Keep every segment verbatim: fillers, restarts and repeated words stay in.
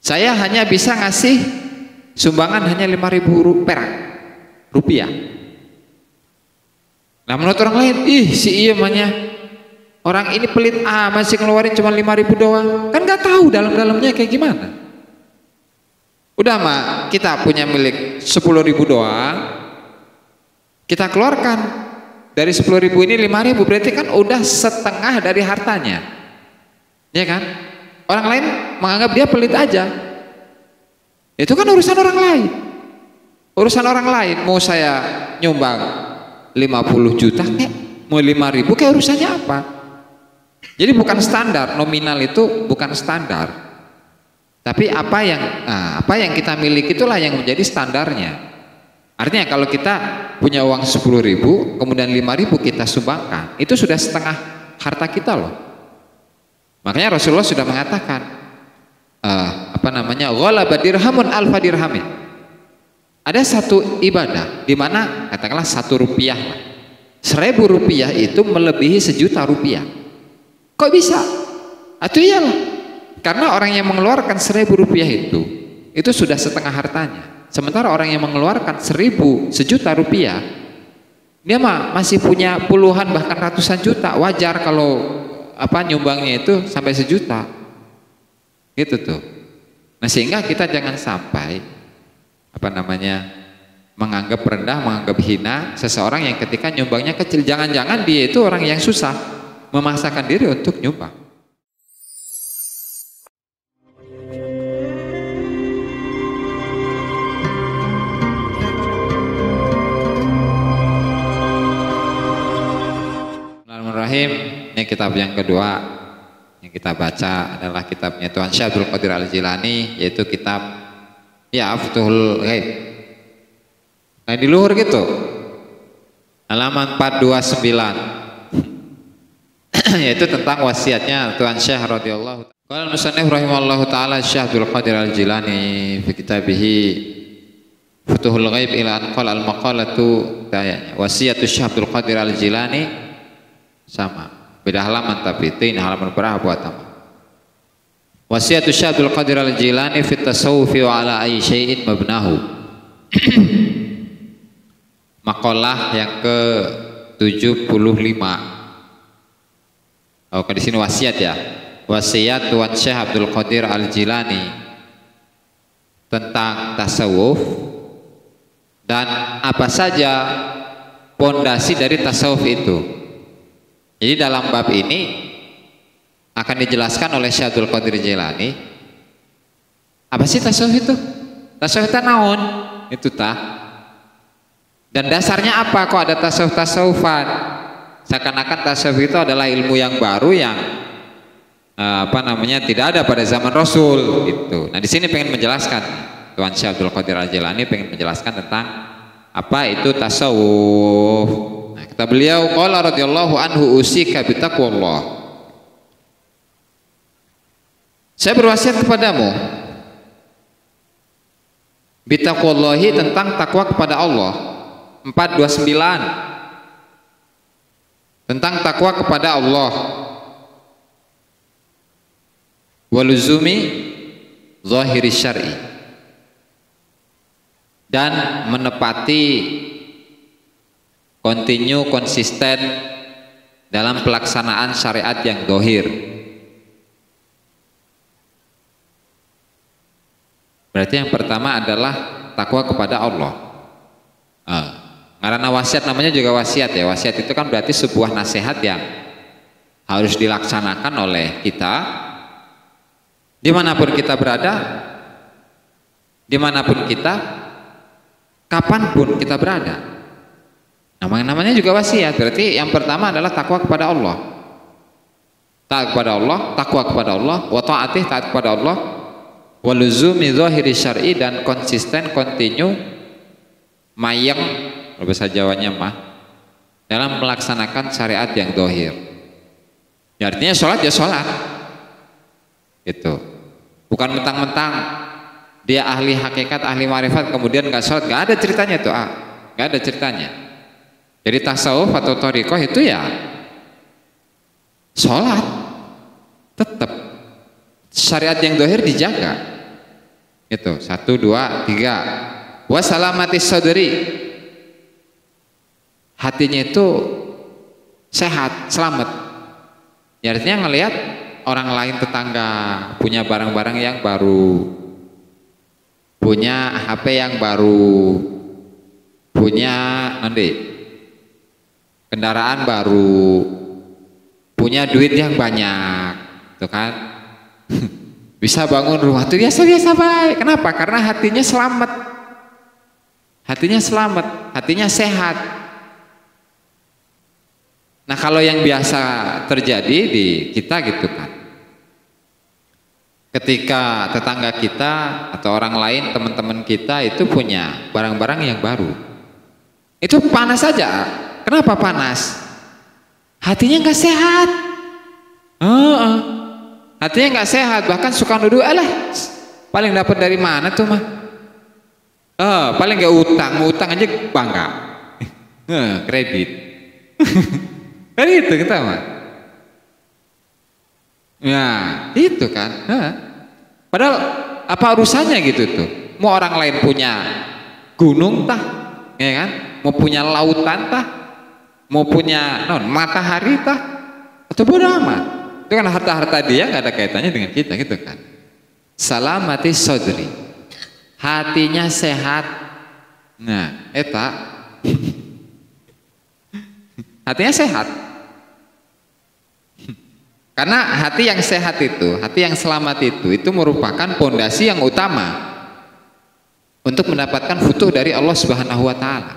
Saya hanya bisa ngasih sumbangan hanya lima ribu perak rupiah. Nah menurut orang lain, ih si iya mahnya orang ini pelit ah masih ngeluarin cuma lima ribu doang, kan nggak tahu dalam-dalamnya kayak gimana. Udah mah kita punya milik sepuluh ribu doang, kita keluarkan dari sepuluh ribu ini lima ribu, berarti kan udah setengah dari hartanya, ya kan? Orang lain menganggap dia pelit aja, itu kan urusan orang lain. Urusan orang lain, mau saya nyumbang lima puluh juta kayak mau lima ribu kayak urusannya apa? Jadi bukan standar, nominal itu bukan standar, tapi apa yang nah, apa yang kita miliki itulah yang menjadi standarnya. Artinya kalau kita punya uang sepuluh ribu kemudian lima ribu kita sumbangkan, itu sudah setengah harta kita loh. Makanya Rasulullah sudah mengatakan uh, apa namanya, ghalaba dirhamun alfa dirhamin. Ada satu ibadah di mana katakanlah satu rupiah, seribu rupiah itu melebihi sejuta rupiah. Kok bisa? Atau iyalah, karena orang yang mengeluarkan seribu rupiah itu itu sudah setengah hartanya. Sementara orang yang mengeluarkan seribu sejuta rupiah, dia mah masih punya puluhan bahkan ratusan juta. Wajar kalau apa nyumbangnya itu sampai sejuta gitu tuh. Nah sehingga kita jangan sampai apa namanya menganggap rendah, menganggap hina seseorang yang ketika nyumbangnya kecil. Jangan-jangan dia itu orang yang susah memaksakan diri untuk nyumbang. Bismillahirrahmanirrahim. Ini kitab yang kedua yang kita baca adalah kitabnya Tuan Syekh Abdul Qadir Al-Jilani, yaitu kitab ya Futuhul Ghaib. Nah di luhur gitu halaman empat dua sembilan yaitu tentang wasiatnya Tuan Syekh radhiyallahu ta'ala. Qala al-musannif rahimallahu ta'ala Syekh Abdul Qadir Al-Jilani fi kitabihi Futuhul Ghaib ila an qala al-maqalatu wasiyatu Syekh Abdul Qadir Al-Jilani, sama beda halaman tapi ini halaman berapa buat apa? Wasiatu Syekh Abdul Qadir Al-Jilani fi tasawufi wa ala ayyi syai'in mabnahu. Makalah yang ke tujuh puluh lima. Oh, di sini wasiat ya. Wasiat Tuan Syekh Abdul Qadir Al-Jilani tentang tasawuf dan apa saja pondasi dari tasawuf itu. Jadi dalam bab ini akan dijelaskan oleh Syekh Abdul Qadir Jilani apa sih tasawuf itu? Tasawuf itu naon? Itu tah. Dan dasarnya apa kok ada tasawuf-tasawufan? Seakan-akan tasawuf itu adalah ilmu yang baru yang apa namanya tidak ada pada zaman Rasul gitu. Nah di sini pengen menjelaskan Tuan Syekh Abdul Qadir Al-Jilani pengen menjelaskan tentang apa itu tasawuf. Kata beliau, qala radhiyallahu anhu usika bitaqwallah. Saya berwasiat kepadamu bitaqwallahi tentang takwa kepada Allah. Empat dua sembilan tentang takwa kepada Allah. Waluzumi zahiri syar'i, dan menepati kontinu konsisten dalam pelaksanaan syariat yang dohir. Berarti yang pertama adalah takwa kepada Allah. Nah, karena wasiat namanya juga wasiat ya. Wasiat itu kan berarti sebuah nasihat yang harus dilaksanakan oleh kita dimanapun kita berada, dimanapun kita, kapanpun kita berada. Namanya juga wasiat, berarti yang pertama adalah takwa kepada Allah. Taat kepada Allah, takwa kepada Allah, wa ta'atih, taat kepada Allah, wa luzumi zahiri syar'i, dan konsisten, kontinu, mayang, bahasa Jawanya mah, dalam melaksanakan syariat yang dohir. Ya, artinya sholat ya sholat, gitu. Bukan mentang-mentang dia ahli hakikat, ahli marifat, kemudian nggak sholat, nggak ada ceritanya tuh, ah, nggak ada ceritanya. Jadi tasawuf atau thariqah itu ya sholat tetap, syariat yang dohir dijaga. Itu satu, dua, tiga. Wasalamatis sadri, hatinya itu sehat, selamat. Ya, artinya ngelihat orang lain tetangga punya barang-barang yang baru, punya H P yang baru, punya nanti kendaraan baru, punya duit yang banyak, tuh kan? Bisa bangun rumah tuh biasa-biasa baik. Kenapa? Karena hatinya selamat, hatinya selamat, hatinya sehat. Nah, kalau yang biasa terjadi di kita gitu kan, ketika tetangga kita atau orang lain, teman-teman kita itu punya barang-barang yang baru, itu panas saja. Kenapa panas? Hatinya nggak sehat. Oh, oh. Hatinya nggak sehat, bahkan suka nuduh, alah paling dapat dari mana tuh mah? Oh, paling nggak utang, mau utang aja bangga, eh, kredit. Kan itu kita mah. Ya, itu kan. Hah. Padahal apa urusannya gitu tuh? Mau orang lain punya gunung tah, ya kan? Mau punya lautan tah, mau punya non matahari tah, atau bodo amat. Itu kan harta-harta dia nggak ada kaitannya dengan kita gitu kan. Salamati sodri, hatinya sehat. Nah, eta hatinya sehat. Karena hati yang sehat itu, hati yang selamat itu, itu merupakan pondasi yang utama untuk mendapatkan futuh dari Allah Subhanahu wa Ta'ala.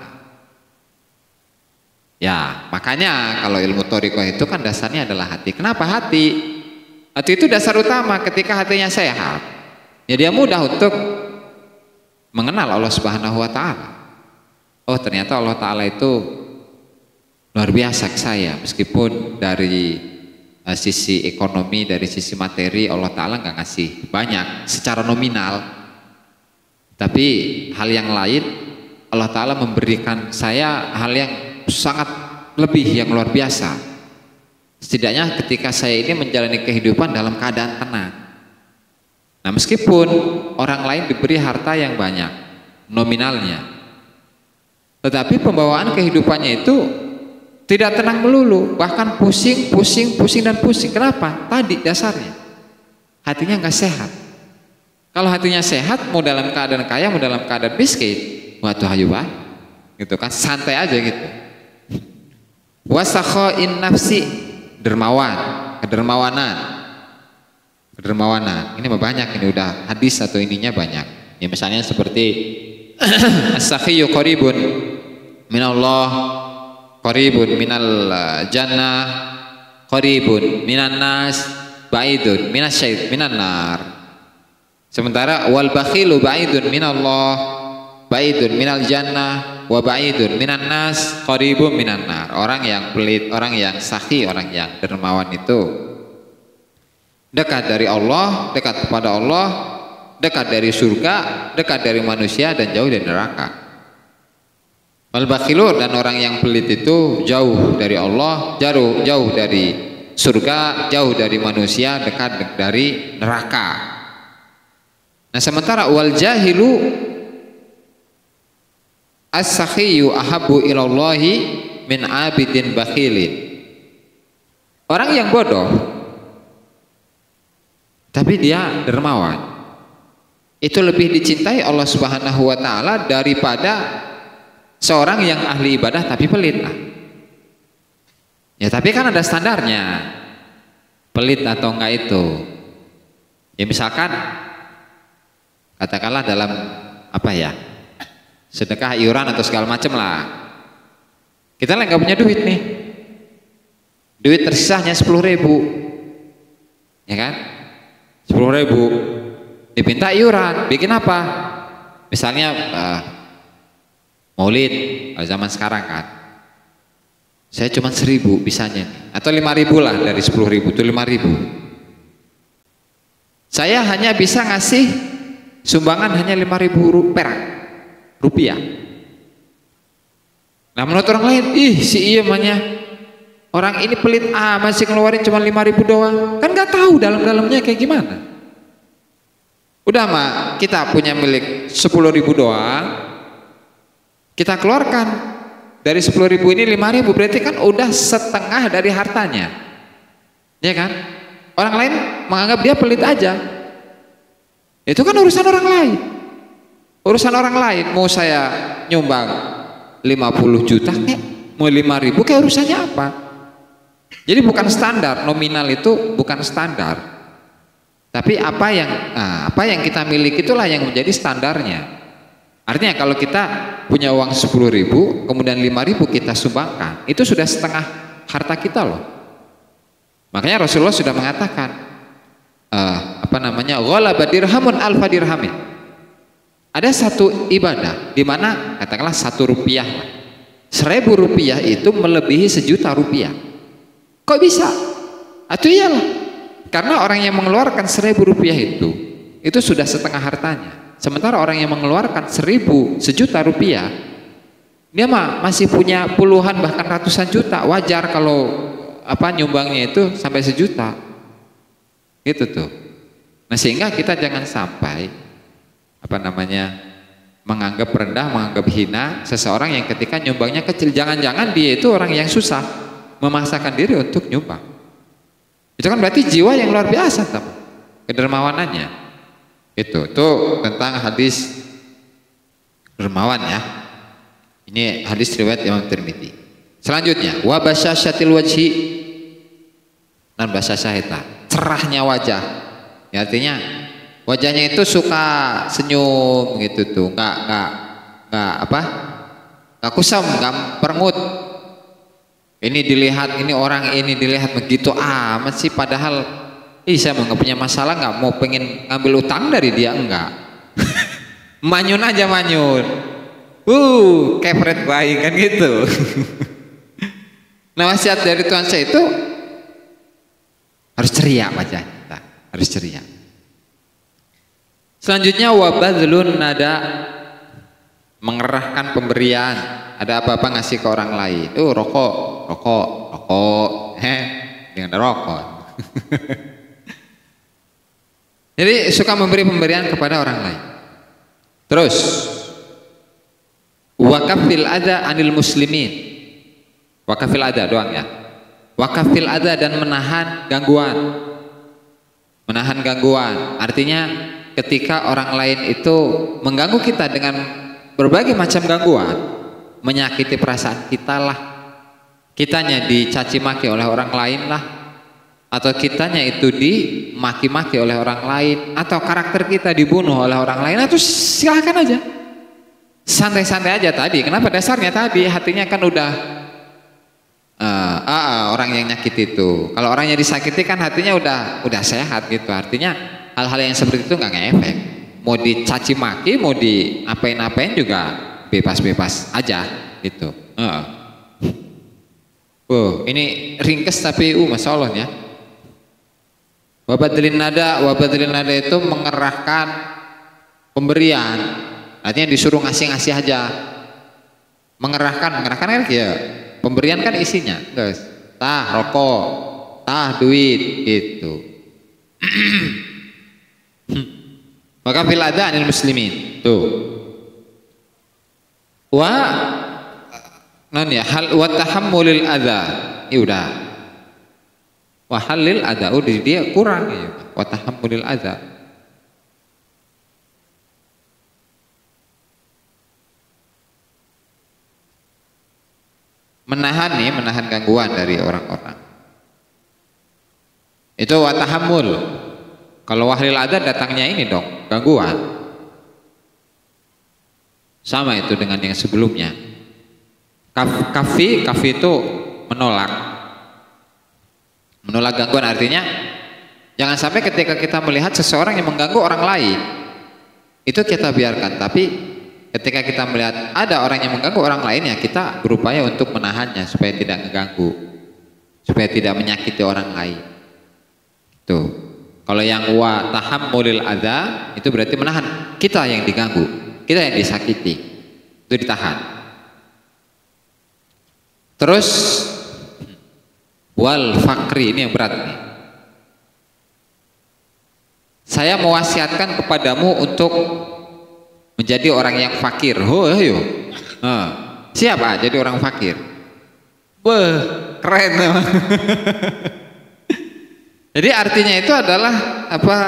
Ya, makanya kalau ilmu thariqah itu kan dasarnya adalah hati. Kenapa hati? Hati itu dasar utama. Ketika hatinya sehat, ya dia mudah untuk mengenal Allah Subhanahu wa Ta'ala. Oh, ternyata Allah Ta'ala itu luar biasa ke saya, meskipun dari uh, sisi ekonomi, dari sisi materi Allah Ta'ala nggak ngasih banyak secara nominal, tapi hal yang lain Allah Ta'ala memberikan saya hal yang sangat lebih, yang luar biasa. Setidaknya ketika saya ini menjalani kehidupan dalam keadaan tenang. Nah, meskipun orang lain diberi harta yang banyak nominalnya, tetapi pembawaan kehidupannya itu tidak tenang melulu, bahkan pusing, pusing, pusing dan pusing. Kenapa? Tadi dasarnya hatinya nggak sehat. Kalau hatinya sehat, mau dalam keadaan kaya, mau dalam keadaan miskin, waduh hayu bah, gitu kan, santai aja gitu. Wasakhoin nafsi, dermawan, kedermawanan, kedermawanan. Ini banyak, ini udah hadis atau ininya banyak. Ya misalnya seperti as-sakhiyu qaribun minallah, qaribun minal jannah, qaribun minan nas, ba'idun minas syait minan nar. Sementara wal bakhilu ba'idun minallah, ba'idun minal jannah, wa ba'idun minan nas, qaribun minan nar. Orang yang pelit, orang yang sakhi, orang yang dermawan itu dekat dari Allah, dekat kepada Allah, dekat dari surga, dekat dari manusia, dan jauh dari neraka. Wal bakhilu, dan orang yang pelit itu jauh dari Allah, jauh jauh dari surga, jauh dari manusia, dekat dari neraka. Nah, sementara wal jahilu as-sakhiyu ahabbu ilallahi min abidin bakhilin. Orang yang bodoh tapi dia dermawan itu lebih dicintai Allah Subhanahu wa Ta'ala daripada seorang yang ahli ibadah tapi pelit. Ya, tapi kan ada standarnya, pelit atau enggak itu. Ya misalkan katakanlah dalam apa ya, sedekah iuran atau segala macam lah, kita nggak punya duit nih, duit tersisanya sepuluh ribu, ya kan, sepuluh ribu diminta iuran, bikin apa? Misalnya uh, maulid zaman sekarang kan, saya cuma seribu bisanya, atau lima ribu lah, dari sepuluh ribu itu lima ribu. Saya hanya bisa ngasih sumbangan hanya lima ribu perak rupiah. Nah, menurut orang lain, ih si iya mahnya orang ini pelit ah, masih ngeluarin cuma lima ribu doang, kan nggak tahu dalam-dalamnya kayak gimana. Udah mak, kita punya milik sepuluh ribu doang, kita keluarkan dari sepuluh ribu ini lima ribu, berarti kan udah setengah dari hartanya, ya kan? Orang lain menganggap dia pelit aja, itu kan urusan orang lain. Urusan orang lain, mau saya nyumbang lima puluh juta kayak mau lima ribu kayak urusannya apa? Jadi bukan standar, nominal itu bukan standar. Tapi apa yang nah, apa yang kita miliki itulah yang menjadi standarnya. Artinya kalau kita punya uang sepuluh ribu, kemudian lima ribu kita sumbangkan, itu sudah setengah harta kita loh. Makanya Rasulullah sudah mengatakan uh, apa namanya, ghalaba dirhamun alfa dirhamin. Ada satu ibadah di mana katakanlah satu rupiah, seribu rupiah itu melebihi sejuta rupiah. Kok bisa? Atau iyalah, karena orang yang mengeluarkan seribu rupiah itu itu sudah setengah hartanya. Sementara orang yang mengeluarkan seribu sejuta rupiah, dia mah masih punya puluhan bahkan ratusan juta. Wajar kalau apa nyumbangnya itu sampai sejuta, gitu tuh. Nah sehingga kita jangan sampai apa namanya menganggap rendah, menganggap hina seseorang yang ketika nyumbangnya kecil. Jangan-jangan dia itu orang yang susah memaksakan diri untuk nyumbang. Itu kan berarti jiwa yang luar biasa, teman, kedermawanannya. Itu tuh tentang hadis dermawan ya. Ini hadis riwayat Imam Tirmidzi. Selanjutnya, wa basyasyatil wajhi, dan basyasyaita, cerahnya wajah. Ya, artinya wajahnya itu suka senyum gitu tuh, nggak nggak nggak apa, nggak kusam, nggak perengut. Ini dilihat, ini orang ini dilihat begitu amat sih, padahal ih saya mau nggak punya masalah, nggak mau pengen ngambil utang dari dia, enggak. Manyun aja manyun, uh kepret baik kan gitu. Nah wasiat dari Tuhan saya itu harus ceria wajah kita, harus ceria. Selanjutnya wabadlun nada, mengerahkan pemberian. Ada apa-apa ngasih ke orang lain. Oh rokok, rokok, rokok, heh, jangan ada rokok. Jadi suka memberi pemberian kepada orang lain. Terus, wakafil ada anil muslimin. Wakafil ada doang ya. Wakafil ada dan menahan gangguan. Menahan gangguan. Artinya ketika orang lain itu mengganggu kita dengan berbagai macam gangguan, menyakiti perasaan kita lah, kitanya dicaci maki oleh orang lain lah, atau kitanya itu dimaki-maki oleh orang lain, atau karakter kita dibunuh oleh orang lain, itu silakan aja, santai-santai aja tadi. Kenapa? Dasarnya tadi hatinya kan udah uh, uh, uh, orang yang nyakiti itu. Kalau orangnya disakiti kan hatinya udah udah sehat gitu. Artinya hal-hal yang seperti itu nggak ngefek. Mau dicaci maki, mau diapain-apain juga bebas-bebas aja gitu. Uh. Uh, ini ringkes tapi uh masya Allah ya. Wabadlin nada, wabadlin nada itu mengerahkan pemberian. Artinya disuruh ngasih-ngasih aja. Mengerahkan, mengerahkan kan ya. Pemberian kan isinya, guys. Tah rokok, tah duit gitu. Maka fil ada anil muslimin. Tuh. Wa non ya hal wa tahammulil adza. Ya udah. Wa halil adza, udah dia kurang ya. Wa tahammulil adza. Menahan nih, menahan gangguan dari orang-orang. Itu wa tahammul. Kalau wahlil adza datangnya ini dong, gangguan. Sama itu dengan yang sebelumnya. Kaf, kafi, kafi itu menolak. Menolak gangguan artinya jangan sampai ketika kita melihat seseorang yang mengganggu orang lain, itu kita biarkan. Tapi ketika kita melihat ada orang yang mengganggu orang lain, ya kita berupaya untuk menahannya supaya tidak mengganggu, supaya tidak menyakiti orang lain. Tuh. Kalau yang wa tahammulil adza itu berarti menahan kita yang diganggu, kita yang disakiti, itu ditahan. Terus wal fakri, ini yang berat nih. saya mewasiatkan kepadamu untuk menjadi orang yang fakir. Oh, ayo. Nah, siapa jadi orang fakir? Beh, keren. Jadi artinya itu adalah apa?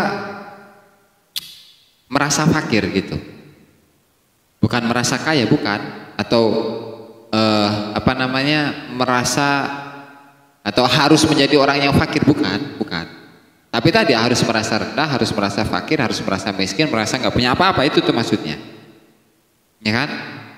Merasa fakir gitu. Bukan merasa kaya, bukan. Atau eh, apa namanya? Merasa atau harus menjadi orang yang fakir, bukan, bukan. Tapi tadi harus merasa rendah, harus merasa fakir, harus merasa miskin, merasa nggak punya apa-apa, itu tuh maksudnya, ya kan?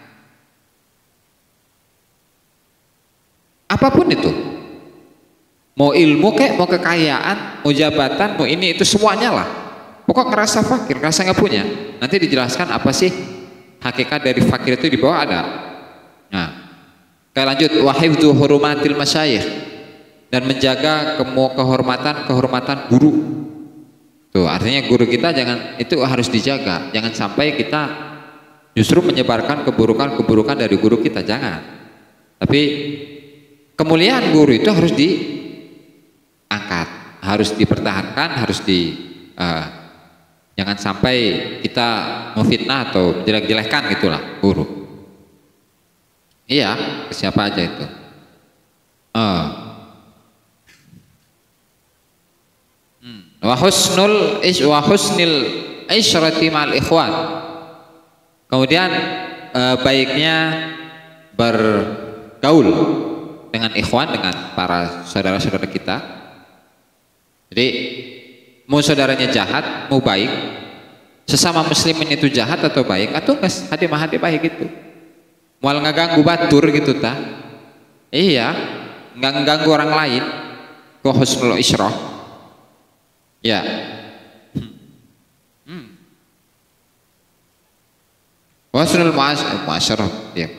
Apapun itu, mau ilmu kek, mau kekayaan, mau jabatan, mau ini itu semuanya lah. Pokok ngerasa fakir, ngerasa nggak punya. Nanti dijelaskan apa sih hakikat dari fakir itu di bawah ada. Nah, kita lanjut. Wahifdzu hurumatil masyayikh, dan menjaga kehormatan kehormatan guru. Tuh artinya guru kita jangan, itu harus dijaga. Jangan sampai kita justru menyebarkan keburukan-keburukan dari guru kita, jangan. Tapi kemuliaan guru itu harus diangkat, harus dipertahankan, harus di uh, jangan sampai kita memfitnah atau jelek-jelekkan gitulah guru. Iya, siapa aja itu. Uh. Wa husnul ish wa husnil isyrati ma'al ikhwan. Kemudian eh, baiknya bergaul dengan ikhwan, dengan para saudara-saudara kita. Jadi mau saudaranya jahat, mau baik, sesama muslimin itu jahat atau baik, atau nges hati mah hati baik gitu. Mual ngaganggu batur gitu ta. Iya, nggak ngeganggu orang lain. Wa husnul isyrah. Ya, hmm. Wasnul muasyarah, ya.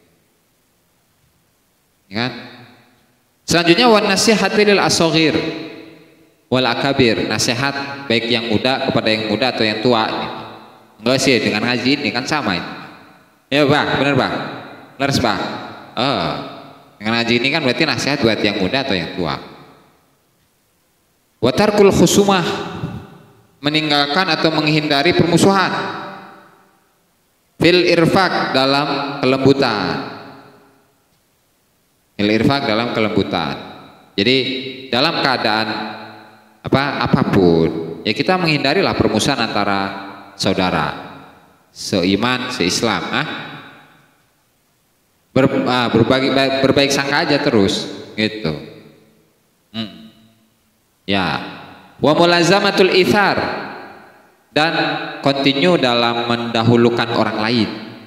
Kan? Selanjutnya wan nasihati lil asghir wal akabir, nasihat baik yang muda kepada yang muda atau yang tua. Enggak sih dengan ngaji ini kan sama ini. Ya bang, benar bang, leres bang. Oh, dengan ngaji ini kan berarti nasihat buat yang muda atau yang tua. Watarkul khusumah, meninggalkan atau menghindari permusuhan. Fil irfaq, dalam kelembutan. Fil irfaq, dalam kelembutan. Jadi dalam keadaan apa apapun ya kita menghindarilah permusuhan antara saudara seiman, seislam. Ah? Ber, ah, berbagi, berbaik sangka aja terus gitu. Hmm. Ya, wa mulazamatul ithar, dan continue dalam mendahulukan orang lain.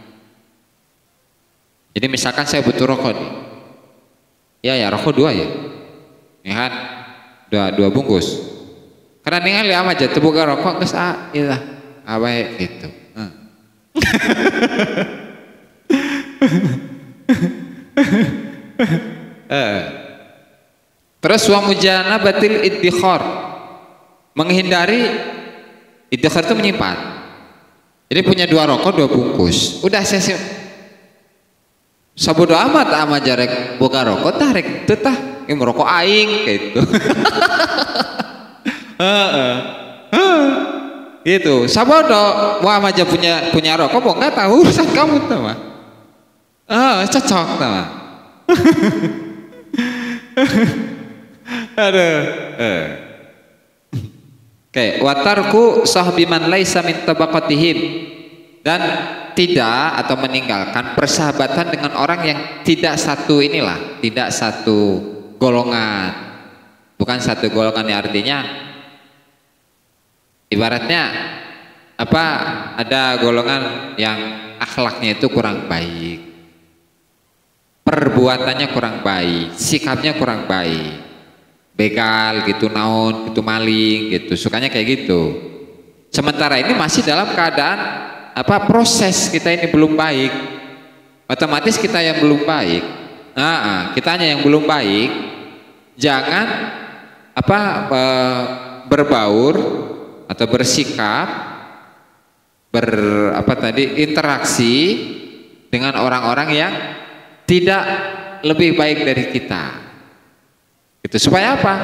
Jadi misalkan saya butuh rokok nih, ya ya rokok dua ya, ya kan, dua dua bungkus. Karena ningali ama aja terbuka rokok geus ah, ilah, abae gitu. Hmm. eh. Terus wa mujanabatil iddikhar, menghindari iddikhar itu menyimpan. Jadi punya dua rokok dua bungkus, udah saya sih sabodo amat ama jarek boga rokok tarik teu tah ieu rokok aing gitu. Heeh. Gitu, sabodo mau ama aja punya punya rokok mau enggak tahu urusan kamu tah mah. Ah, cocok tah mah. Aduh. Eh. Oke, watarku sahbiman laisa min tabaqatihim, dan tidak atau meninggalkan persahabatan dengan orang yang tidak satu inilah, tidak satu golongan. Bukan satu golongan ya, artinya ibaratnya apa, ada golongan yang akhlaknya itu kurang baik, perbuatannya kurang baik, sikapnya kurang baik, begal gitu, naon gitu, maling gitu, sukanya kayak gitu. Sementara ini masih dalam keadaan apa, proses kita ini belum baik, otomatis kita yang belum baik. Nah, kitanya yang belum baik, jangan apa e, berbaur atau bersikap ber apa tadi interaksi dengan orang-orang yang tidak lebih baik dari kita. Itu supaya apa?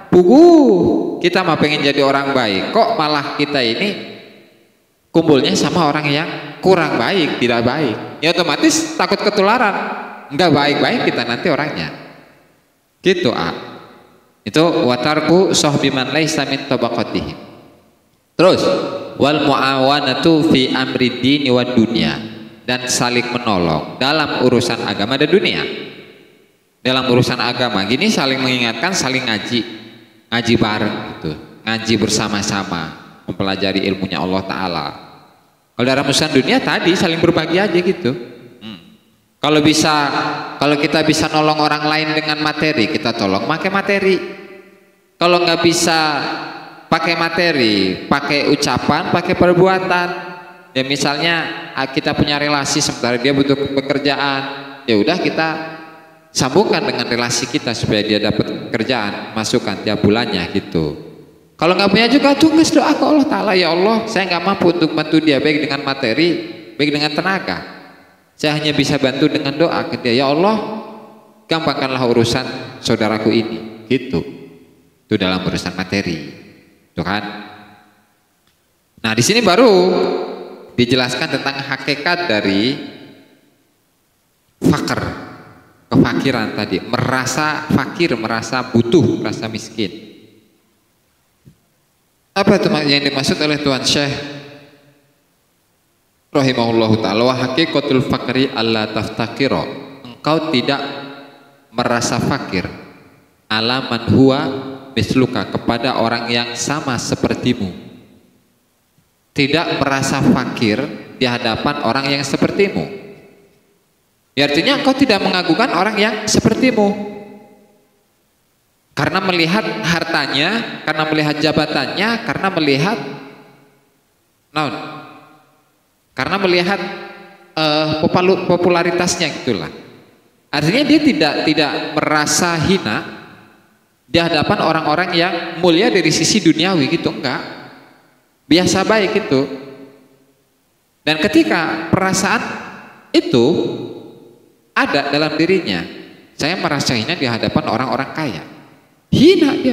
pugu kita mah pengen jadi orang baik, kok malah kita ini kumpulnya sama orang yang kurang baik, tidak baik, ya otomatis takut ketularan, nggak baik-baik kita nanti orangnya gitu. ah itu watarku sohbiman laisa min tabaqatihi. Terus wal muawanatu fi amri dini wad dunya, dan saling menolong dalam urusan agama dan dunia. Dalam urusan agama gini saling mengingatkan, saling ngaji, ngaji bareng gitu, ngaji bersama-sama, mempelajari ilmunya Allah Ta'ala. Kalau dalam urusan dunia tadi saling berbagi aja gitu. hmm. Kalau bisa, kalau kita bisa nolong orang lain dengan materi, kita tolong pakai materi. Kalau nggak bisa pakai materi, pakai ucapan, pakai perbuatan. Ya misalnya kita punya relasi sementara dia butuh pekerjaan, ya udah kita sambungkan dengan relasi kita supaya dia dapat kerjaan, masukkan tiap bulannya gitu. Kalau nggak punya juga tugas doa ke Allah Ta'ala, ya Allah saya nggak mampu untuk bantu dia baik dengan materi, baik dengan tenaga. Saya hanya bisa bantu dengan doa ke dia, ya Allah gampangkanlah urusan saudaraku ini gitu. Itu dalam urusan materi, tuh kan. Nah di sini baru dijelaskan tentang hakikat dari fakir, kefakiran tadi, merasa fakir, merasa butuh, merasa miskin. Apa itu yang dimaksud oleh Tuan Syekh rahimahullahu ta'ala? Wa haqiqatul fakri alla taftakira, engkau tidak merasa fakir ala man huwa misluka, kepada orang yang sama sepertimu. Tidak merasa fakir di hadapan orang yang sepertimu. Ya, artinya engkau tidak mengagungkan orang yang sepertimu karena melihat hartanya, karena melihat jabatannya, karena melihat naon, karena melihat uh, popularitasnya gitulah. Artinya dia tidak tidak merasa hina di hadapan orang-orang yang mulia dari sisi duniawi gitu, enggak, biasa baik itu. Dan ketika perasaan itu ada dalam dirinya, saya merasa hina di hadapan orang-orang kaya, hina dia.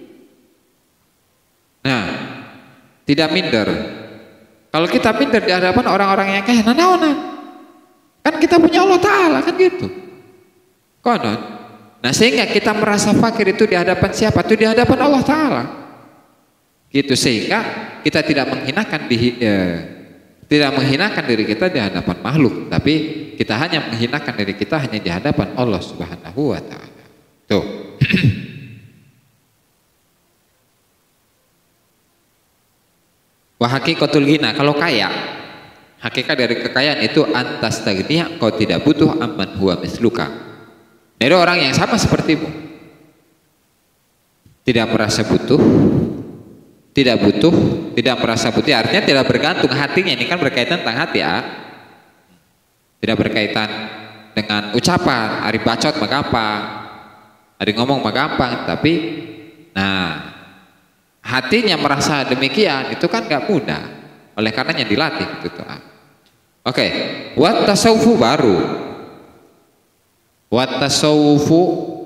Nah, tidak minder. Kalau kita minder di hadapan orang-orang yang kaya, nah naonan, kan kita punya Allah Ta'ala kan gitu, konon. Nah sehingga kita merasa fakir itu di hadapan siapa? Itu di hadapan Allah Ta'ala gitu, sehingga kita tidak menghinakan di, eh, tidak menghinakan diri kita di hadapan makhluk, tapi kita hanya menghinakan diri kita hanya di hadapan Allah Subhanahu wa Ta'ala. Tuh. Wa haqiqatul ghina, kalau kaya, hakikat dari kekayaan itu antas tagniya, kau tidak butuh amman huwa misluka, dari orang yang sama sepertimu. Tidak merasa butuh, tidak butuh, tidak merasa butuh, artinya tidak bergantung hatinya. Ini kan berkaitan tentang hati ya. Tidak berkaitan dengan ucapan, hari bacot mah gampang, hari ngomong mah gampang, tapi nah hatinya merasa demikian itu kan gak mudah. Oleh karenanya dilatih gitu tuh. Oke, okay. Wat tasawufu baru. Wat tasawufu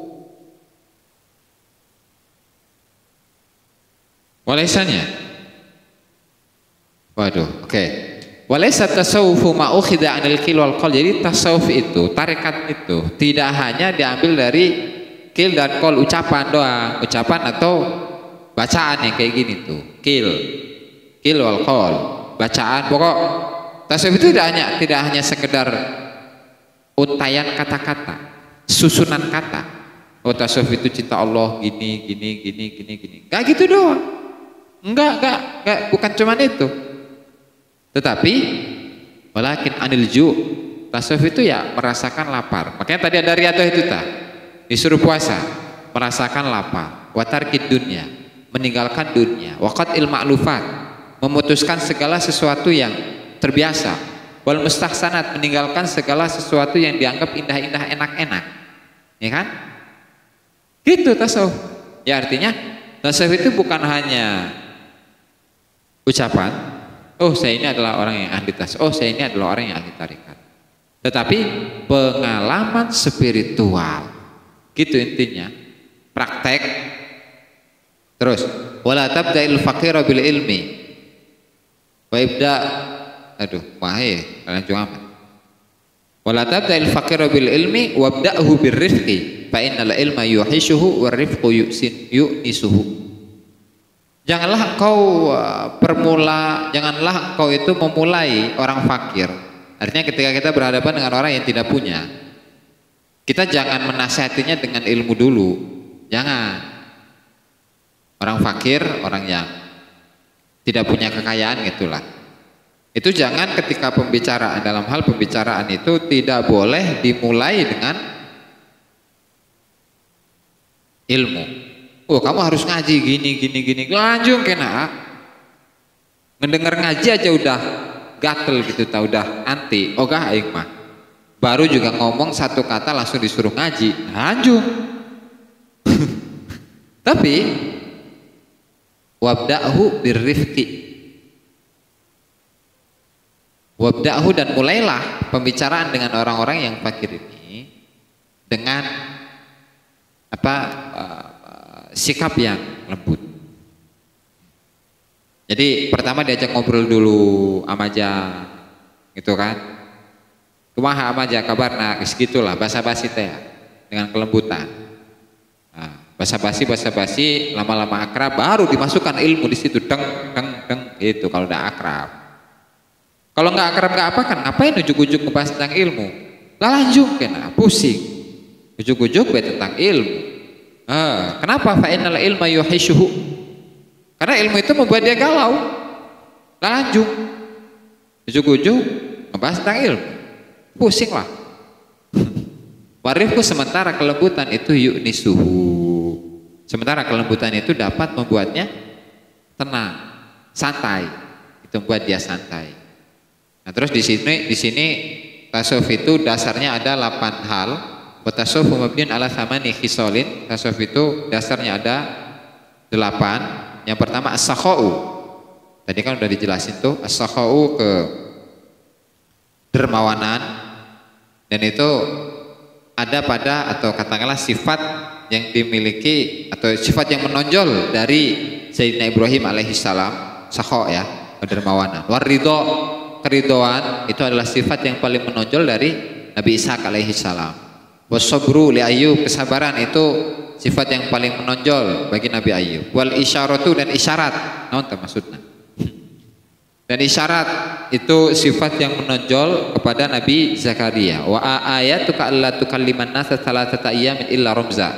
walaisanya. Waduh, oke. Okay. Walaisa tasawufu ma ukhidha 'anil qil wal qal. Jadi tasawuf itu, tarekat itu tidak hanya diambil dari qil dan qal, ucapan doang, ucapan atau bacaan yang kayak gini tuh. Qil, qil wal qal, bacaan. Pokok tasawuf itu tidak hanya tidak hanya sekedar untayan kata-kata, susunan kata. Oh tasawuf itu cinta Allah gini gini gini gini gini. Enggak gitu doang. Enggak, enggak, enggak, bukan cuman itu. Tetapi walakin anil ju', tasawuf itu ya merasakan lapar. Makanya tadi ada riyadhah itu tak, disuruh puasa, merasakan lapar. Wa tarkid dunya, meninggalkan dunia. Waqat il ma'lufat, memutuskan segala sesuatu yang terbiasa. Wal mustahsanat, meninggalkan segala sesuatu yang dianggap indah-indah, enak-enak. Ya kan? Gitu tasawuf. Ya artinya tasawuf itu bukan hanya ucapan, oh saya ini adalah orang yang ahli tasawuf, oh saya ini adalah orang yang ahli tarekat, tetapi pengalaman spiritual gitu intinya, praktek Terus wala tabda'il faqira bil ilmi wa ibda aduh mahir lanjut amat. Wala tabda'il faqira bil ilmi wabda'hu bir rifqi fa innal ilma yuhishuhu war rifqu yusin yu'nisuhu. Janganlah engkau permula, janganlah engkau itu memulai orang fakir. Artinya ketika kita berhadapan dengan orang yang tidak punya, kita jangan menasihatinya dengan ilmu dulu. Jangan. Orang fakir, orang yang tidak punya kekayaan gitulah. Itu jangan ketika pembicaraan, dalam hal pembicaraan itu tidak boleh dimulai dengan ilmu. Oh kamu harus ngaji gini gini gini lanjut kena ngedenger ngaji aja udah gatel gitu tau udah anti ogah aing mah baru juga ngomong satu kata langsung disuruh ngaji lanjut. Tapi wabda'hu birrifqi, wabda'hu dan mulailah pembicaraan dengan orang-orang yang fakir ini dengan apa uh, sikap yang lembut. Jadi pertama diajak ngobrol dulu amaja gitu kan. Kumaha amaja kabarna geus gitulah basa-basi teh dengan kelembutan. Nah, basa-basi basa-basi lama-lama akrab baru dimasukkan ilmu di situ deng deng deng gitu kalau udah akrab. Kalau nggak akrab nggak apa kan ngapain ujuk-ujuk ngebahas tentang ilmu? Lah lanjut kena pusing. Ujuk-ujuk be tentang ilmu. Ah, kenapa fa innal ilma yuhishuhu? Karena ilmu itu membuat dia galau. Lanjut. Ujuk-ujuk ngebahas tentang ilmu. Pusing lah. Warifku sementara kelembutan itu yu'nisuhu. Sementara kelembutan itu dapat membuatnya tenang, santai. Itu membuat dia santai. Nah, terus di sini di sini tasawuf itu dasarnya ada delapan hal. Tasawuf mabniun ala thamani khisalin. Tasawuf itu dasarnya ada delapan. Yang pertama as-sakha'u. Tadi kan udah dijelasin tuh as-sakha'u ke dermawanan, dan itu ada pada atau katakanlah sifat yang dimiliki atau sifat yang menonjol dari Sayyidina Ibrahim alaihissalam, sakha ya, kedermawanan. Waridho, keridoan itu adalah sifat yang paling menonjol dari Nabi Ishaq alaihissalam. Wasabru li Ayyub, kesabaran itu sifat yang paling menonjol bagi Nabi Ayyub. Wal isyaratu, dan isyarat, naon teh maksudna? Dan isyarat itu sifat yang menonjol kepada Nabi Zakaria. Wa ayatuka alla tukalliman nasa thalathata ayyamin illa ramza.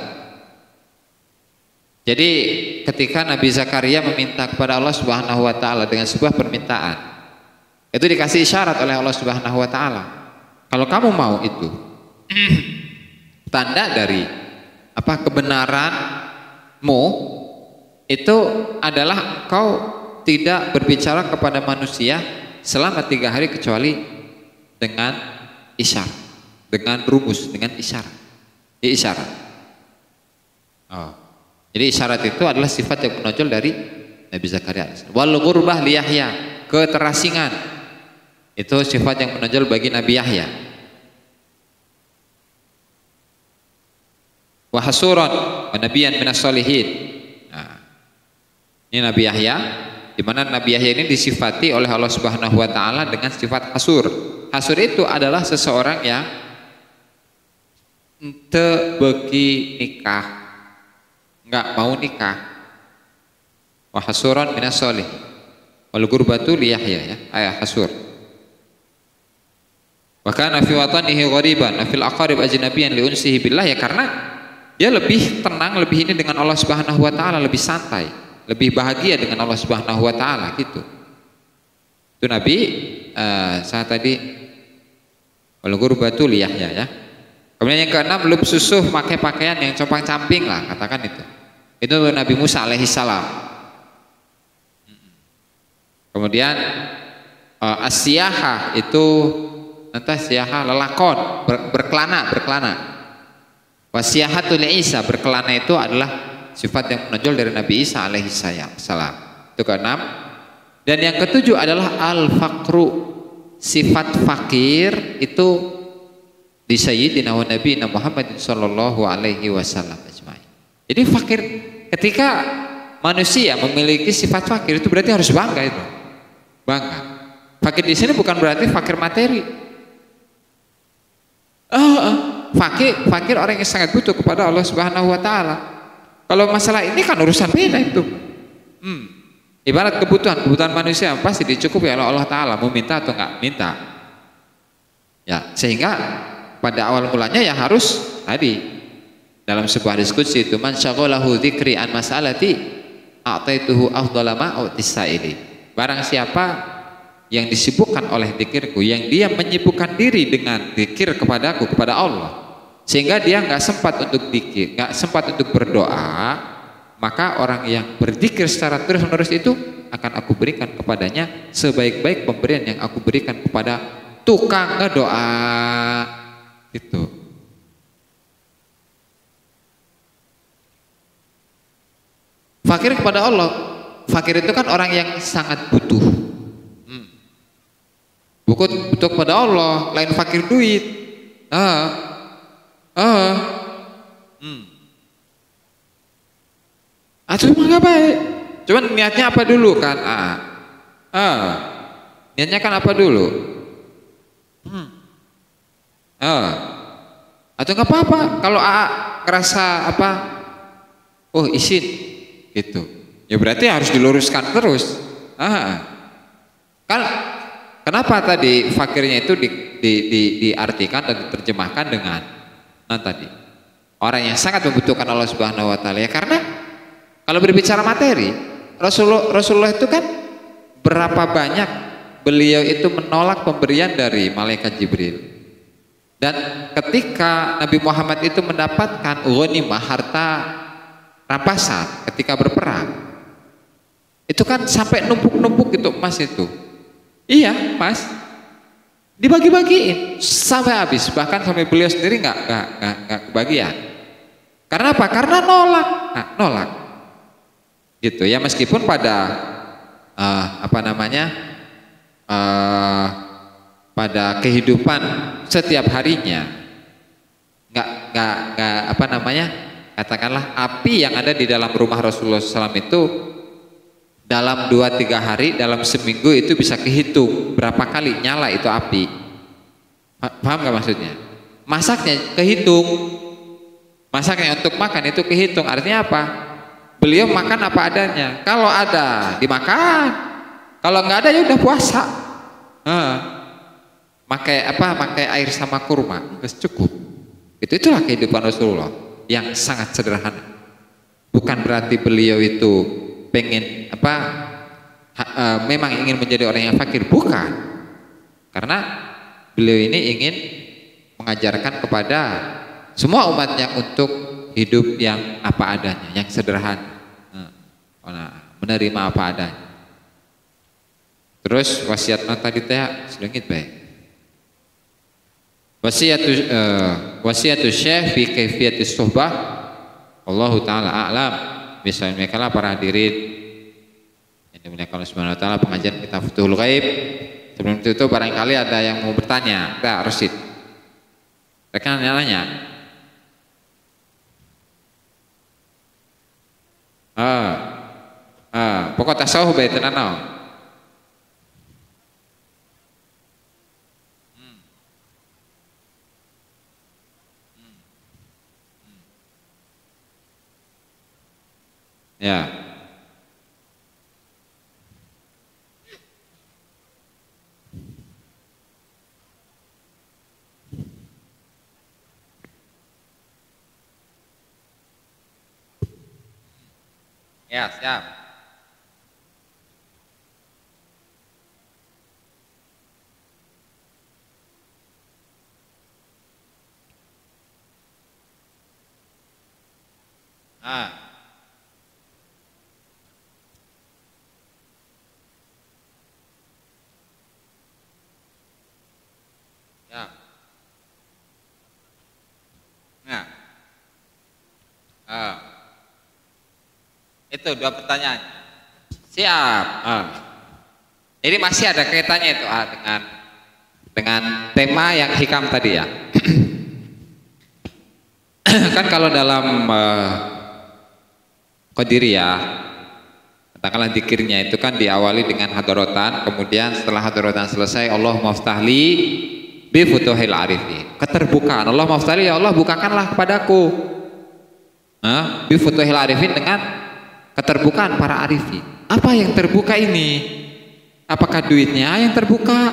Jadi ketika Nabi Zakaria meminta kepada Allah Subhanahu wa taala dengan sebuah permintaan, itu dikasih isyarat oleh Allah Subhanahu wa taala. Kalau kamu mau itu tanda dari apa kebenaranmu itu adalah engkau tidak berbicara kepada manusia selama tiga hari kecuali dengan isyarat, dengan rumus, dengan isyarat. Ini isyarat. Oh. Jadi isyarat itu adalah sifat yang menonjol dari Nabi Zakaria. Wal ghurbah li Yahya, keterasingan itu sifat yang menonjol bagi Nabi Yahya. Wa hasuran wa nabiyyan minas sholihin. Nah, ini Nabi Yahya, di mana Nabi Yahya ini disifati oleh Allah Subhanahu wa taala dengan sifat hasur. Hasur itu adalah seseorang yang ente beki nikah, enggak mau nikah. Wa hasuran minas sholih. Wal gurbatu li Yahya ya, ayat hasur. Wa kana fi watanihi ghariban, fil aqarib ajnabiyan li unsihi billah, ya karena dia lebih tenang, lebih ini dengan Allah Subhanahu wa taala, lebih santai, lebih bahagia dengan Allah Subhanahu wa taala gitu. Itu Nabi uh, saat tadi wal gurbatu li Yahya ya. Kemudian yang keenam, lub susuh, pakai pakaian yang compang-camping lah, katakan itu. Itu Nabi Musa alaihissalam. Kemudian uh, as-siyaha itu nanti siyaha lelakon, ber, berkelana, berkelana. Wasiyahatul Isa, berkelana itu adalah sifat yang menonjol dari Nabi Isa alaihissalam. Itu keenam. Dan yang ketujuh adalah al-faqru, sifat fakir itu di Sayyidina wa Nabi Muhammad sallallahu alaihi wasallam ajma'in. Jadi fakir ketika manusia memiliki sifat fakir itu berarti harus bangga itu. Bangga. Fakir di sini bukan berarti fakir materi. Uh, fakir, fakir orang yang sangat butuh kepada Allah Subhanahu Wa Taala. Kalau masalah ini kan urusan beda itu. Hmm. Ibarat kebutuhan, kebutuhan manusia pasti dicukupi oleh Allah Taala. Mau minta atau nggak minta. Ya, sehingga pada awal mulanya ya harus tadi dalam sebuah diskusi itu man syaghalahu dzikri an mas'alati a'taituhu afdhala ma u'tisaili. Barang siapa yang disibukkan oleh zikirku, yang dia menyibukkan diri dengan zikir kepadaku, kepada Allah, sehingga dia nggak sempat untuk zikir, nggak sempat untuk berdoa, maka orang yang berzikir secara terus-menerus itu akan aku berikan kepadanya sebaik-baik pemberian yang aku berikan kepada tukang ngedoa. Itu. Fakir kepada Allah, fakir itu kan orang yang sangat butuh. Hmm. Butuh, butuh kepada Allah, lain fakir duit. Ah, ah, hmm. Aduh mah gak baik. Cuman niatnya apa dulu kan? Ah, ah, niatnya kan apa dulu? Hmm. Ah, atau nggak apa-apa kalau A ngerasa apa? Oh izin, gitu. Ya berarti harus diluruskan terus. Ah, kan kenapa tadi fakirnya itu di, di, di, diartikan dan diterjemahkan dengan nah tadi orang yang sangat membutuhkan Allah Subhanahu Wa Taala ya karena kalau berbicara materi Rasulullah, Rasulullah itu kan berapa banyak beliau itu menolak pemberian dari malaikat Jibril. Dan ketika Nabi Muhammad itu mendapatkan ghanimah, harta rampasan ketika berperang, itu kan sampai numpuk-numpuk gitu emas itu. Iya, Mas. Dibagi-bagiin sampai habis, bahkan sampai beliau sendiri nggak nggak nggak nggak kebagian. Karena apa? Karena nolak, nah, nolak. Gitu ya meskipun pada uh, apa namanya? Uh, pada kehidupan setiap harinya nggak nggak nggak apa namanya katakanlah api yang ada di dalam rumah Rasulullah shallallahu alaihi wasallam itu dalam dua tiga hari dalam seminggu itu bisa kehitung berapa kali nyala itu api. Paham nggak maksudnya? Masaknya kehitung, masaknya untuk makan itu kehitung. Artinya apa? Beliau makan apa adanya. Kalau ada dimakan, kalau nggak ada ya udah puasa. Nah, pakai apa? Pakai air sama kurma, terus cukup. Itu itulah kehidupan Rasulullah yang sangat sederhana. Bukan berarti beliau itu pengen apa? Ha, uh, memang ingin menjadi orang yang fakir, bukan. Karena beliau ini ingin mengajarkan kepada semua umatnya untuk hidup yang apa adanya, yang sederhana. Nah, menerima apa adanya. Terus wasiat tadi teh sedengit baik. Wasiatu uh, wasiatu Syekh fi kaifiyatis suhbah Allahu taala a'lam. Misalnya kala para hadirin yang dimuliakan Allah Subhanahu wa taala pengajian kita Futuhul Ghaib. Sebelum itu barangkali ada yang mau bertanya. Kita Rasid. Rekan nanya. Ah. Ah, pokok tasawuf bae tenan naon. Ya. Ya, siap. Ah. Ya. Nah. Ah. Itu dua pertanyaan. Siap. Ah. Jadi masih ada kaitannya itu ah, dengan dengan tema yang hikam tadi ya. Kan kalau dalam uh, Qadiriyah Katakanlah zikirnya itu kan diawali dengan hadrotan, kemudian setelah hadrotan selesai, Allah maftahli bi futuhil arifin. Keterbukaan, Allah maftahli, ya Allah bukakanlah kepadaku. Nah, bi futuhil arifin, dengan keterbukaan para arifin. Apa yang terbuka ini? Apakah duitnya yang terbuka?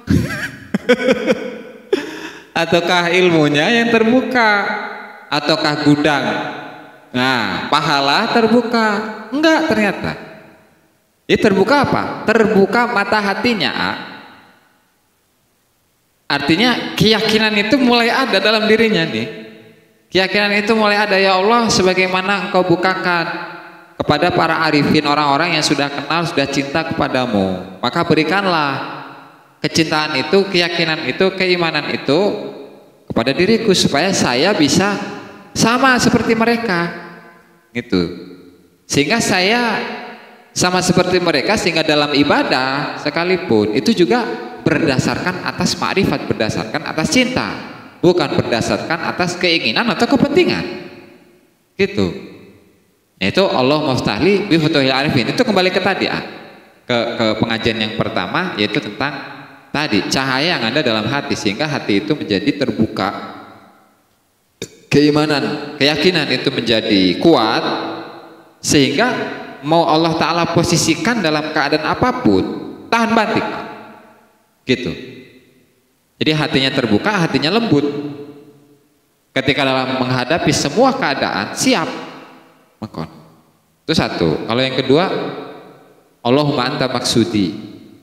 Ataukah ilmunya yang terbuka? Ataukah gudang? Nah, pahala terbuka? Enggak ternyata. Ini terbuka apa? Terbuka mata hatinya. Artinya keyakinan itu mulai ada dalam dirinya nih. Keyakinan itu mulai ada, ya Allah, sebagaimana Engkau bukakan kepada para arifin, orang-orang yang sudah kenal, sudah cinta kepadamu, maka berikanlah kecintaan itu, keyakinan itu, keimanan itu kepada diriku, supaya saya bisa sama seperti mereka, gitu. Sehingga saya sama seperti mereka, sehingga dalam ibadah sekalipun itu juga berdasarkan atas ma'rifat, berdasarkan atas cinta, bukan berdasarkan atas keinginan atau kepentingan, gitu. Itu Allah maftahli bi futuhil arifin. Itu kembali ke tadi, ah. ke, ke pengajian yang pertama, yaitu tentang tadi cahaya yang ada dalam hati, sehingga hati itu menjadi terbuka, keimanan, keyakinan itu menjadi kuat, sehingga mau Allah Ta'ala posisikan dalam keadaan apapun tahan banting, gitu. Jadi hatinya terbuka, hatinya lembut, ketika dalam menghadapi semua keadaan siap makon. Itu satu. Kalau yang kedua, Allahumma anta maksudi,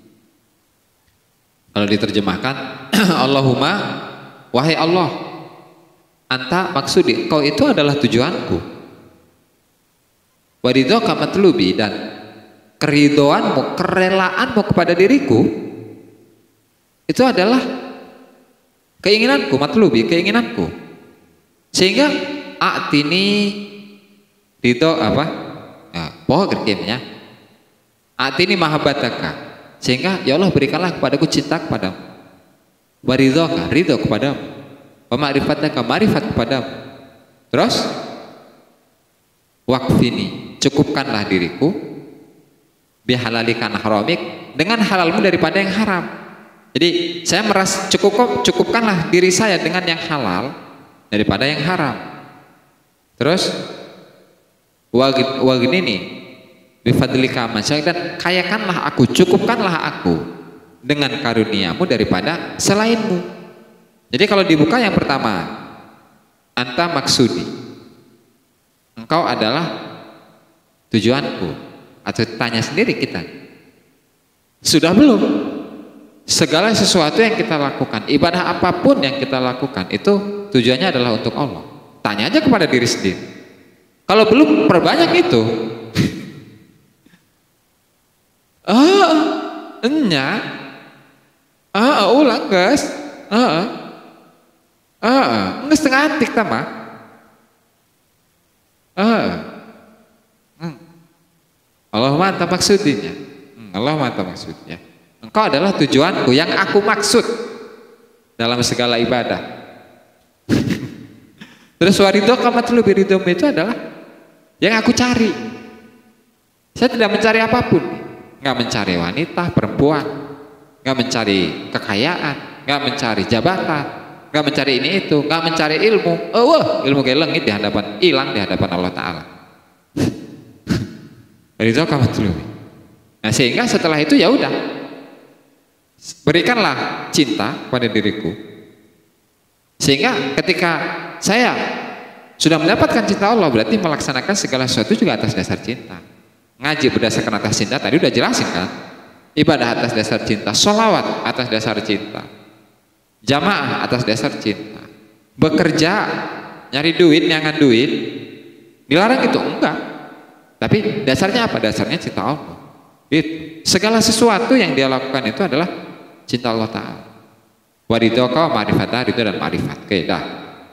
kalau diterjemahkan Allahumma, wahai Allah, anta maksudi, kau itu adalah tujuanku, waridhoka matlubi, dan keridoanmu, kerelaanmu kepada diriku itu adalah keinginanku, matlubi, keinginanku. Sehingga a'tini ridho apa? Ya, pohon kerjanya. A'tini mahabbataka, sehingga ya Allah berikanlah kepadaku cinta kepadamu. Waridhoka, ridho kepadamu. Wa ma'rifataka, ma'rifat kepadamu. Terus wakfini, cukupkanlah diriku bihalalikan haramik, dengan halalmu daripada yang haram. Jadi saya merasa cukup, cukupkanlah diri saya dengan yang halal daripada yang haram. Terus wagnini bifadlika masyaallah, dan kayakanlah aku, cukupkanlah aku dengan karuniamu daripada selainmu. Jadi kalau dibuka yang pertama, anta maksudi, engkau adalah tujuanku. Atau tanya sendiri kita, sudah belum? Segala sesuatu yang kita lakukan, ibadah apapun yang kita lakukan, itu tujuannya adalah untuk Allah. Tanya aja kepada diri sendiri. Kalau belum, perbanyak itu. Ah, enya, ah, ulang guys, ah, ah, nggak setengah antik tama, ah, Allahumma anta maksudnya, Allahumma anta maksudnya. Engkau adalah tujuanku, yang aku maksud dalam segala ibadah. Terus waridhoka matlubi, ridhomu itu adalah yang aku cari. Saya tidak mencari apapun, nggak mencari wanita, perempuan, nggak mencari kekayaan, nggak mencari jabatan, nggak mencari ini itu, nggak mencari ilmu. Oh, wah, ilmu gelengit di hadapan, hilang di hadapan Allah Ta'ala. Waridhoka matlubi. Nah, sehingga setelah itu ya udah, berikanlah cinta pada diriku, sehingga ketika saya sudah mendapatkan cinta Allah, berarti melaksanakan segala sesuatu juga atas dasar cinta. Ngaji berdasarkan atas cinta, tadi udah jelasin kan, ibadah atas dasar cinta, sholawat atas dasar cinta, jamaah atas dasar cinta, bekerja nyari duit, nyangan duit dilarang itu enggak, tapi dasarnya apa? Dasarnya cinta Allah. Itu segala sesuatu yang dia lakukan itu adalah cinta Allah Ta'ala. Waridhoka wa ma'rifatah, ridho dan ma'rifat. Oke, dah.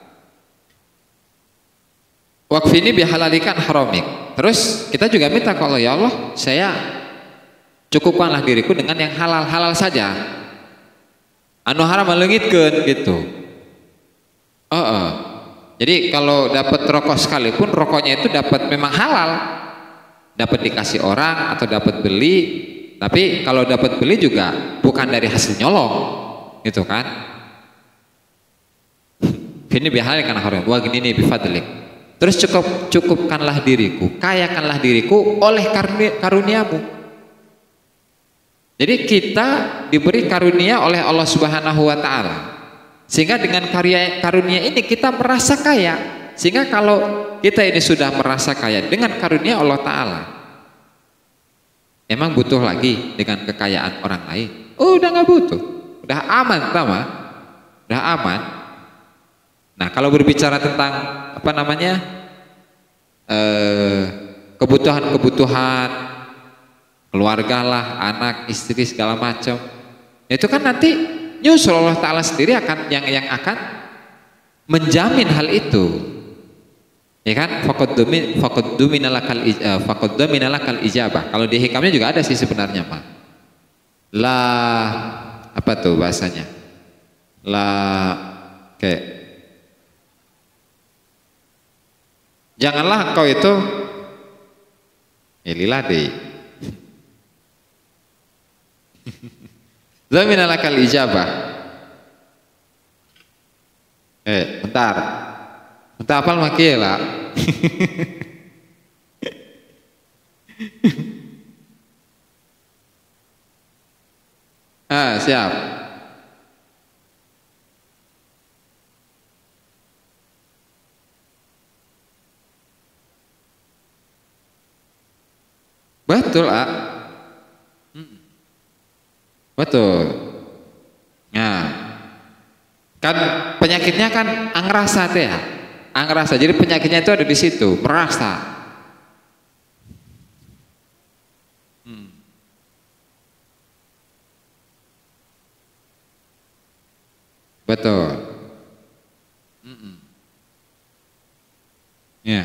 Wakfini bihalalikan haramik. Terus kita juga minta ke Allah, ya Allah, saya cukupkanlah diriku dengan yang halal-halal saja. Anu haram melengitkeun gitu. Oh, oh. Jadi kalau dapat rokok sekalipun, rokoknya itu dapat memang halal. dapat dikasih orang atau dapat beli, tapi kalau dapat beli juga bukan dari hasil nyolong, gitu kan? Ini bihalnya kan haram. Wah gini nih bifadlik. Terus cukup cukupkanlah diriku, kayakanlah diriku oleh karunia, karuniamu. Jadi kita diberi karunia oleh Allah Subhanahu wa taala. Sehingga dengan karya karunia ini kita merasa kaya. Sehingga kalau kita ini sudah merasa kaya dengan karunia Allah taala, emang butuh lagi dengan kekayaan orang lain? Oh, udah nggak butuh. Udah aman, pertama. Udah aman. Nah, kalau berbicara tentang apa namanya kebutuhan-kebutuhan keluarga lah, anak, istri segala macam, itu kan nanti nyusul Allah Taala sendiri akan yang yang akan menjamin hal itu, ya kan? Faqaddumin faqadduminalakal faqadduminalakal ijabah. Kalau di hikamnya juga ada sih sebenarnya, Pak. Lah apa tuh bahasanya? Lah kayak janganlah engkau itu ililah deh. Zaminalakal ijabah. Eh, bentar. Bentar apal makia lah. Ah, siap. Betul, ah. Betul. Nah, kan penyakitnya kan angrasa teh ya. Angrasa. Jadi penyakitnya itu ada di situ, merasa. Hmm. Betul. Mm-mm. Ya.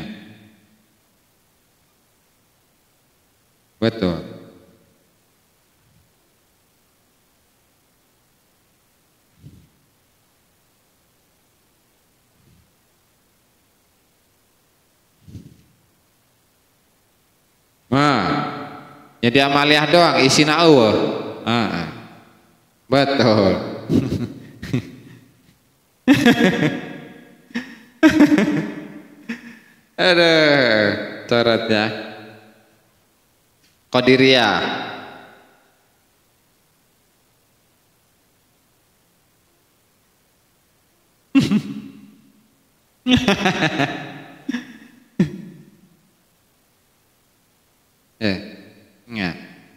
Betul. Nah, jadi amaliah doang, isina Allah. Ah, betul. Aduh, coretnya. Qadiriyah. Eh, enggak.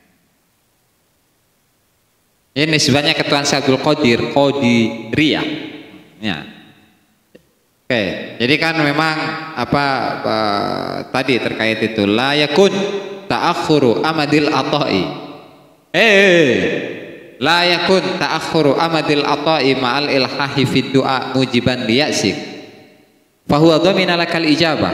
Ini sebenarnya ketuaan Syaikhul Qadir, Qadiriyah. Ya. Oke, jadi kan memang apa, apa tadi terkait itu la yakun ta'akhuru amadil ata'i. Eh, la yakun ta'akhuru amadil ata'i ma'al ilhahi fid du'a mujiban liyasik. Fa huwa dhamina lakal ijabah.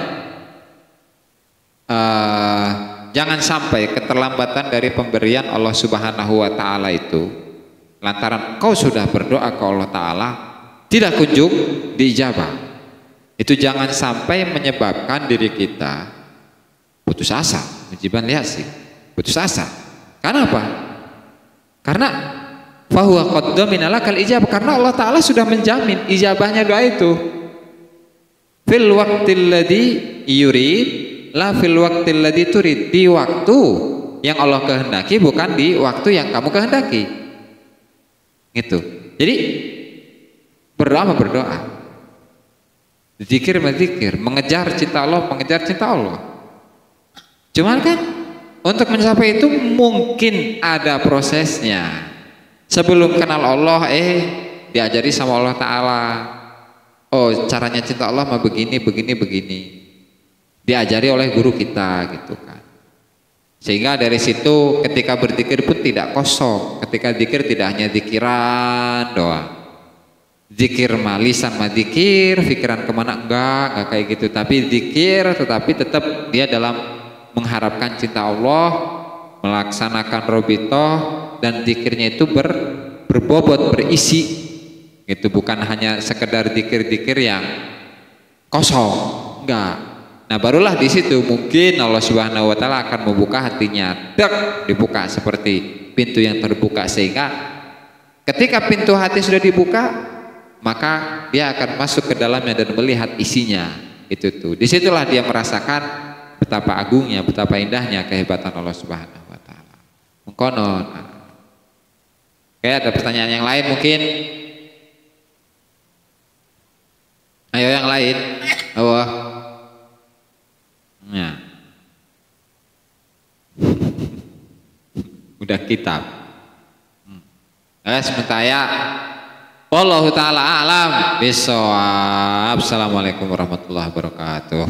Uh, Jangan sampai keterlambatan dari pemberian Allah Subhanahu wa taala itu lantaran kau sudah berdoa ke Allah taala tidak kunjung diijabah. Itu jangan sampai menyebabkan diri kita putus asa, mujiban liasik, putus asa. Karena apa? Karena fahuwa qad dhamina lakal ijabah, karena Allah taala sudah menjamin ijabahnya doa itu. Fil waqtil ladzi yurid la fil waqtil ladzi turid, di waktu yang Allah kehendaki, bukan di waktu yang kamu kehendaki. Gitu. Jadi berdoa mah berdoa, zikir mah zikir, mengejar cinta Allah, mengejar cinta Allah. Cuman kan untuk mencapai itu mungkin ada prosesnya. Sebelum kenal Allah eh diajari sama Allah taala. Oh, caranya cinta Allah mah begini begini begini. Diajari oleh guru kita gitu kan, sehingga dari situ ketika berzikir pun tidak kosong. Ketika zikir tidak hanya zikiran doang, zikir mah lisan mah zikir, pikiran kemana enggak enggak kayak gitu, tapi zikir tetapi tetap dia dalam mengharapkan cinta Allah, melaksanakan robitoh, dan zikirnya itu ber, berbobot, berisi gitu, bukan hanya sekedar zikir-zikir yang kosong, enggak. Nah barulah di situ mungkin Allah Subhanahu Wa Taala akan membuka hatinya, dek, dibuka seperti pintu yang terbuka, sehingga ketika pintu hati sudah dibuka, maka dia akan masuk ke dalamnya dan melihat isinya. Itu tuh, disitulah dia merasakan betapa agungnya, betapa indahnya kehebatan Allah Subhanahu Wa Taala. Mengkonon. Oke, ada pertanyaan yang lain mungkin? Ayo yang lain. Awah. Ya. Udah kitab. Hmm. Eh, sementara wallahu taala alam bisawab. Assalamualaikum warahmatullahi wabarakatuh.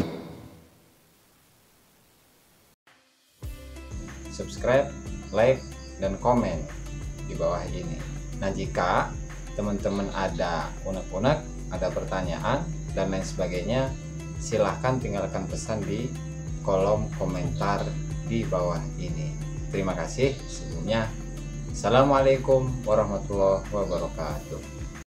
Subscribe, like, dan komen di bawah ini. Nah, jika teman-teman ada unek-unek, ada pertanyaan dan lain sebagainya, silahkan tinggalkan pesan di kolom komentar di bawah ini. Terima kasih sebelumnya. Assalamualaikum warahmatullahi wabarakatuh.